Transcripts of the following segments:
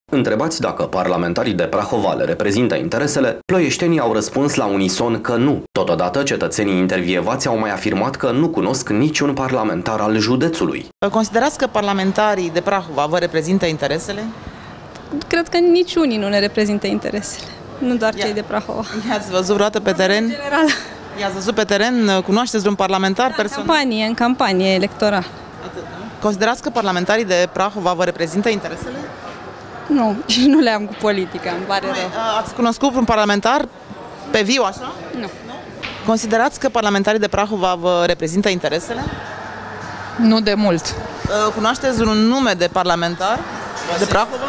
Întrebați dacă parlamentarii de Prahova le reprezintă interesele, ploieștenii au răspuns la unison că nu. Totodată, cetățenii intervievați au mai afirmat că nu cunosc niciun parlamentar al județului. Considerați că parlamentarii de Prahova vă reprezintă interesele? Cred că niciunii nu ne reprezintă interesele, nu doar cei de Prahova. I-ați văzut vreodată pe teren? În general. I-ați văzut pe teren? Cunoașteți vreun parlamentar personal? În campanie electorală. Considerați că parlamentarii de Prahova vă reprezintă interesele? Nu, și nu le am cu politica, îmi pare rău. Ați cunoscut un parlamentar pe viu, așa? Nu. Considerați că parlamentarii de Prahova vă reprezintă interesele? Nu de mult. Cunoașteți un nume de parlamentar de Prahova?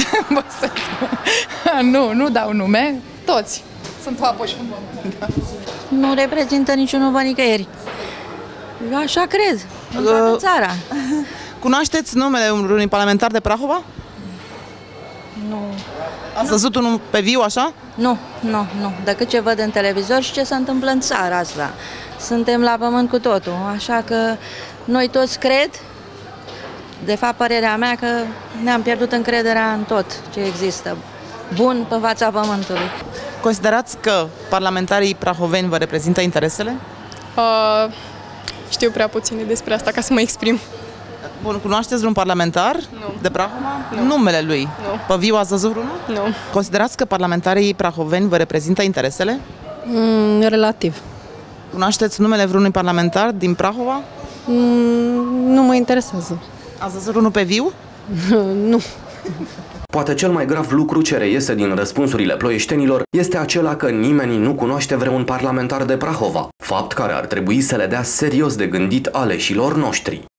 Nu dau nume, toți sunt apoși. Nu reprezintă niciunul pe nicăieri. Eu așa cred, în toată țara. Cunoașteți numele unui parlamentar de Prahova? Nu. Ați văzut unul pe viu, așa? Nu. Decât ce văd în televizor și ce se întâmplă în țara asta. Suntem la pământ cu totul, așa că noi toți cred, de fapt părerea mea că ne-am pierdut încrederea în tot ce există, bun pe fața pământului. Considerați că parlamentarii prahoveni vă reprezintă interesele? Știu prea puține despre asta ca să mă exprim. Bun, cunoașteți vreun parlamentar de Prahova? Nu. Numele lui? Nu. Pe viu ați văzut vreunul? Nu. Considerați că parlamentarii prahoveni vă reprezintă interesele? Relativ. Cunoașteți numele vreunui parlamentar din Prahova? Nu mă interesează. Ați văzut unul pe viu? Nu. Poate cel mai grav lucru ce reiese din răspunsurile ploieștenilor este acela că nimeni nu cunoaște vreun parlamentar de Prahova, fapt care ar trebui să le dea serios de gândit aleșilor noștri.